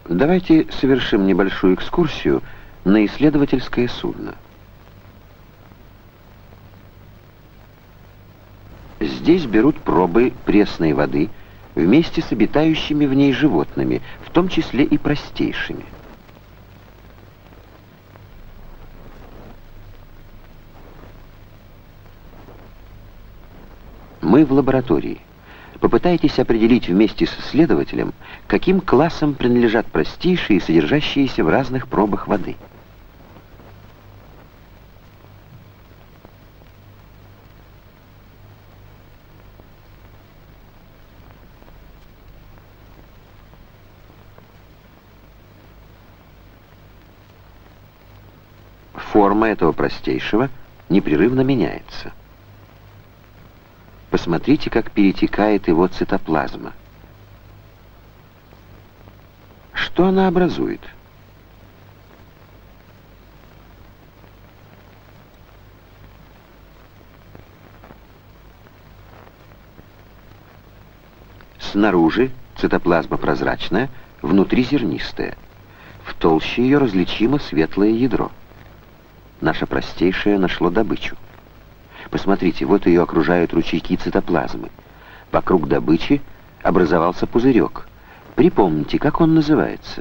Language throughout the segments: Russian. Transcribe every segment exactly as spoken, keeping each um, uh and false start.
Давайте совершим небольшую экскурсию на исследовательское судно. Здесь берут пробы пресной воды вместе с обитающими в ней животными, в том числе и простейшими. Мы в лаборатории. Попытайтесь определить вместе с исследователем, каким классам принадлежат простейшие, содержащиеся в разных пробах воды. Форма этого простейшего непрерывно меняется. Посмотрите, как перетекает его цитоплазма. Что она образует? Снаружи цитоплазма прозрачная, внутри зернистая. В толще ее различимо светлое ядро. Наше простейшее нашло добычу. Посмотрите, вот ее окружают ручейки цитоплазмы. Вокруг добычи образовался пузырек. Припомните, как он называется?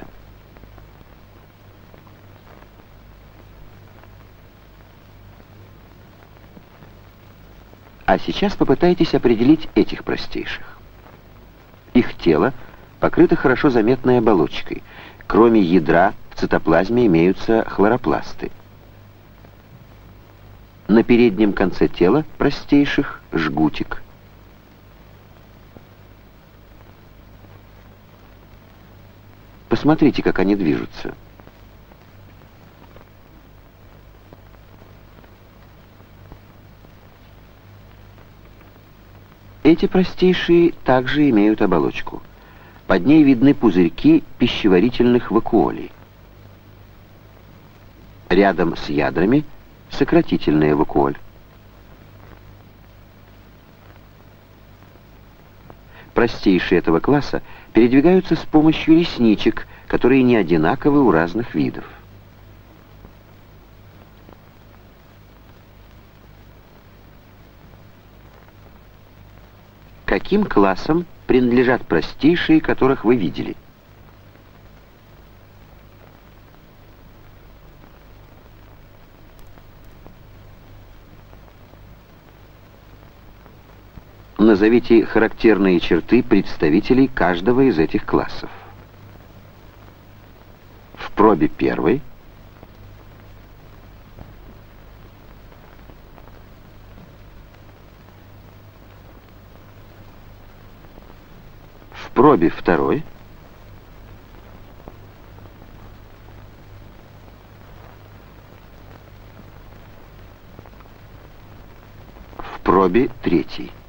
А сейчас попытайтесь определить этих простейших. Их тело покрыто хорошо заметной оболочкой. Кроме ядра в цитоплазме имеются хлоропласты. На переднем конце тела простейших жгутик. Посмотрите, как они движутся. Эти простейшие также имеют оболочку. Под ней видны пузырьки пищеварительных вакуолей. Рядом с ядрами сократительная вакуоль. Простейшие этого класса передвигаются с помощью ресничек, которые не одинаковы у разных видов. Каким классам принадлежат простейшие, которых вы видели? Назовите характерные черты представителей каждого из этих классов. В пробе первой в пробе второй в пробе третьей.